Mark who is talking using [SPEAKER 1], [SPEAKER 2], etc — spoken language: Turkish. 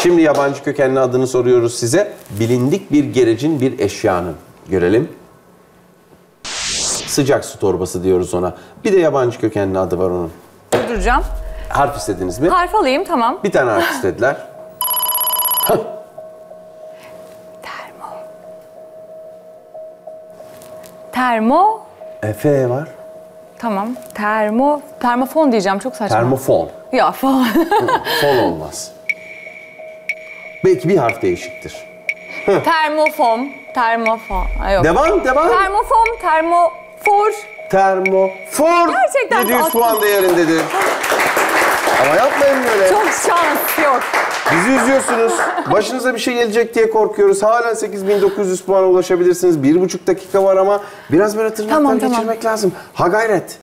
[SPEAKER 1] Şimdi yabancı kökenli adını soruyoruz size. Bilindik bir gerecin, bir eşyanın. Görelim. Sıcak su torbası diyoruz ona. Bir de yabancı kökenli adı var onun.
[SPEAKER 2] Duracağım.
[SPEAKER 1] Harf istediniz mi?
[SPEAKER 2] Harf alayım, tamam.
[SPEAKER 1] Bir tane harf istediler.
[SPEAKER 2] Termo.
[SPEAKER 1] F var.
[SPEAKER 2] Tamam. Termofon diyeceğim, çok saçma.
[SPEAKER 1] Termofon.
[SPEAKER 2] Ya falan.
[SPEAKER 1] Fon olmaz. Belki bir harf değişiktir.
[SPEAKER 2] Termofon. Ha, yok.
[SPEAKER 1] Devam.
[SPEAKER 2] Termofor.
[SPEAKER 1] Termofor.
[SPEAKER 2] Gerçekten
[SPEAKER 1] 700 puan değerindedir. Ama yapmayın böyle.
[SPEAKER 2] Çok şans yok.
[SPEAKER 1] Bizi üzüyorsunuz. Başınıza bir şey gelecek diye korkuyoruz. Hala 8900 puana ulaşabilirsiniz. 1,5 dakika var ama biraz böyle tırnakları
[SPEAKER 2] Tamam.
[SPEAKER 1] geçirmek lazım. Ha gayret.